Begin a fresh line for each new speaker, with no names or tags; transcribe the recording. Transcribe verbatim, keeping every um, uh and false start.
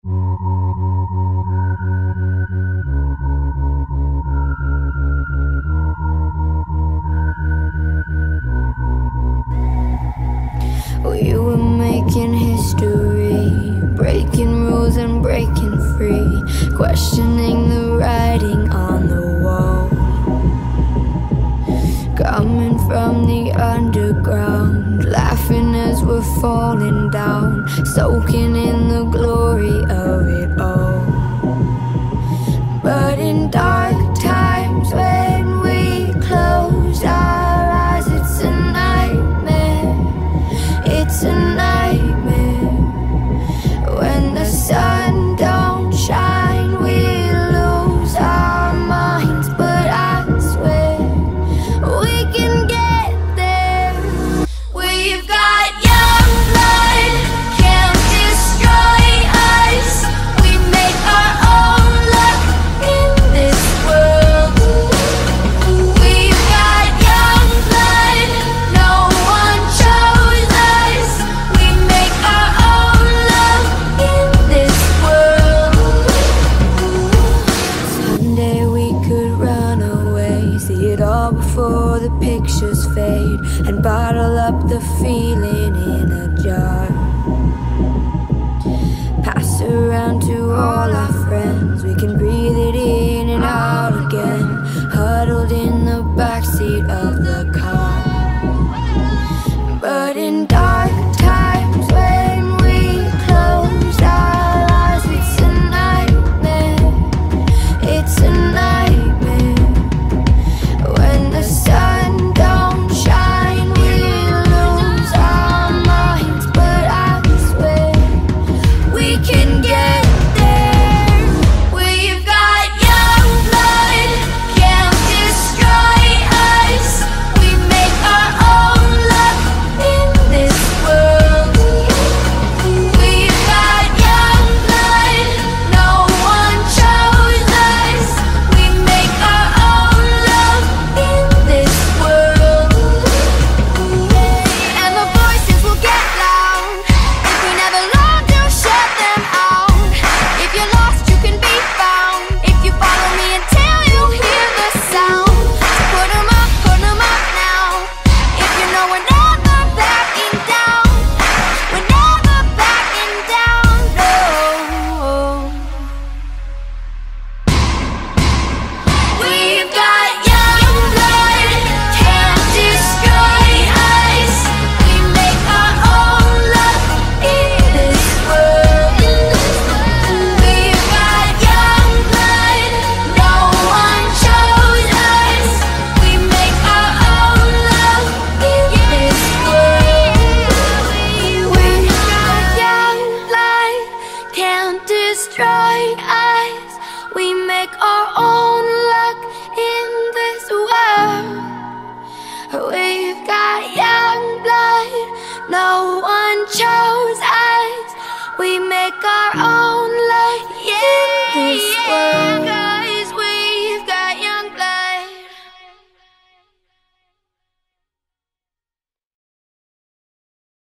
We were making history, breaking rules and breaking free, questioning the writing on the wall. Coming from the underground, laughing as we're falling down, soaking in the glory of it all. But in dark times when we close our eyes, it's a nightmare. It's a nightmare. When the sun don't shine, we lose our minds. But I swear we can get there. We've got young blood, can't destroy us. We make our own luck in this world. We've got young blood, no one chose us. We make our own love in this world. Someday we could run away, see it all before the pictures fade, and bottle up the feeling